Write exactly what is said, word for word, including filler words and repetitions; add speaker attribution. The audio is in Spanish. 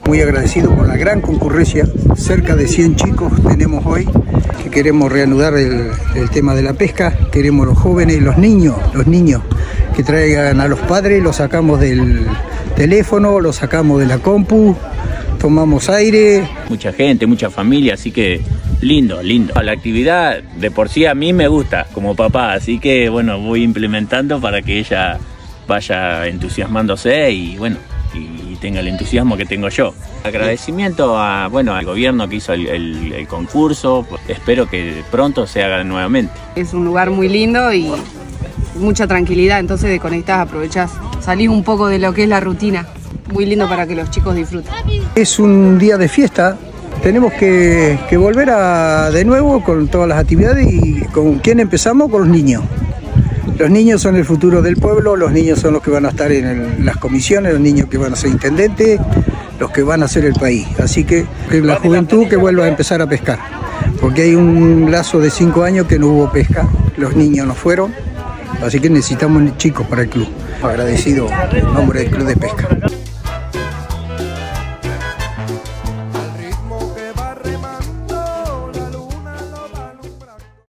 Speaker 1: Muy agradecido por la gran concurrencia, cerca de cien chicos tenemos hoy, que queremos reanudar el, el tema de la pesca. Queremos los jóvenes y los niños, los niños que traigan a los padres, los sacamos del teléfono, los sacamos de la compu, tomamos aire.
Speaker 2: Mucha gente, mucha familia, así que lindo, lindo. La actividad de por sí a mí me gusta como papá, así que bueno, voy implementando para que ella vaya entusiasmándose y bueno, y tenga el entusiasmo que tengo yo. Agradecimiento a, bueno, al gobierno que hizo el, el, el concurso, espero que pronto se haga nuevamente.
Speaker 3: Es un lugar muy lindo y mucha tranquilidad, entonces de conectás, aprovechás, salís un poco de lo que es la rutina. Muy lindo para que los chicos disfruten.
Speaker 1: Es un día de fiesta, tenemos que, que volver a, de nuevo con todas las actividades. ¿Y con quién empezamos? Con los niños. Los niños son el futuro del pueblo, los niños son los que van a estar en el, las comisiones, los niños que van a ser intendentes, los que van a hacer el país. Así que la juventud que vuelva a empezar a pescar, porque hay un lazo de cinco años que no hubo pesca, los niños no fueron, así que necesitamos chicos para el club. Agradecido en nombre del Club de Pesca.